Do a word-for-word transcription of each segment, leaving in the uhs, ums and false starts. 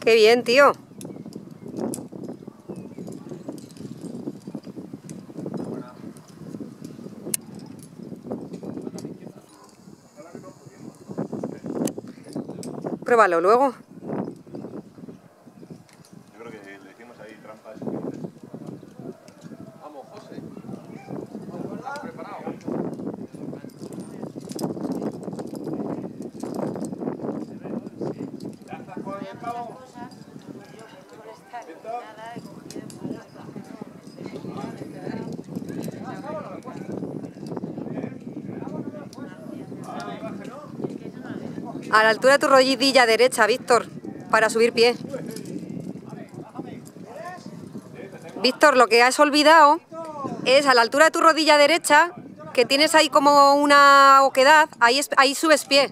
Qué bien, tío. Pruébalo luego. Yo creo que le hicimos ahí trampas. Vamos, José. ¿Estás preparado? ¿Ya estás con el pavo? ¿Listo? A la altura de tu rodilla derecha, Víctor, para subir pie. Víctor, lo que has olvidado es a la altura de tu rodilla derecha, que tienes ahí como una oquedad, ahí, es, ahí subes pie.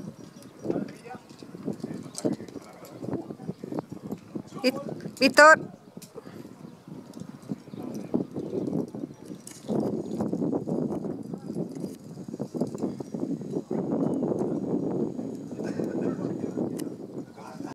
Víctor.